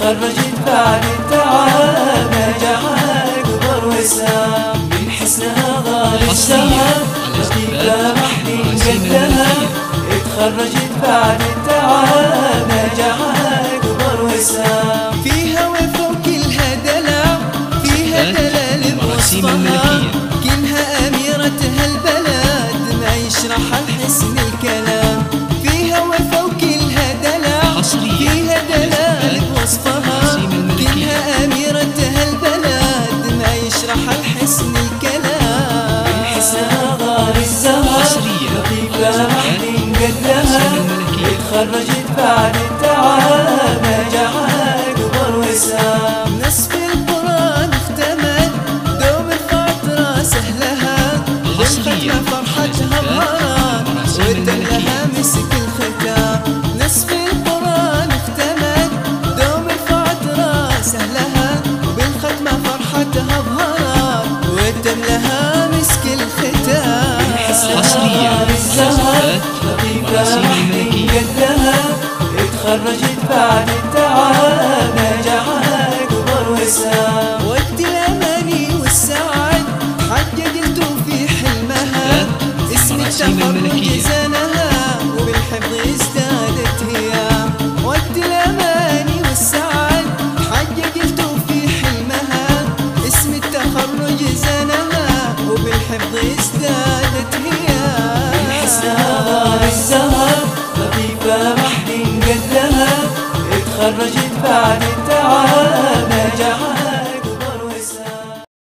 اتخرجت بعد التعب نجاحها أكبر وسام من حسنها ضال الزهر لطيفة محنين قدها اتخرجت بعد التعب نجاحها أكبر وسام فيها وفا وكلها دلع فيها دلال بوصفها كلها أميرة هالبلد ما يشرح الحسن الكلام فيها وفا وكلها دلع فيها دلال بوصفها كلها أميرة هالبلد ما يشرح الحسن الكلام من حسنها ضال الزهر لطيفة محنين قدها اتخرجت بعد التعب نجاحها أكبر وسام نصف القرآن اختمت دوم الخاطرة سهلها بالختمة فرحتها بهران ودلها مسك الختام نصف القرآن اختمت دوم الخاطرة سهلها بالختمة فرحتها بهران ودلها مسك الختام حصريا الزهر لطيفة محنين قدها اتخرجت بعد التعب نجاحها أكبر وسام وقت الأماني والسعد حققت في حلمها اسم التخرج زانها وبالحفظ ازدادت هيام وقت الأماني والسعد حققت في حلمها اسم التخرج زانها وبالحفظ ازدادت هيام من حسنها ضال الزهر لطيفة محنين قدها اتخرجت بعد التعب نجاحها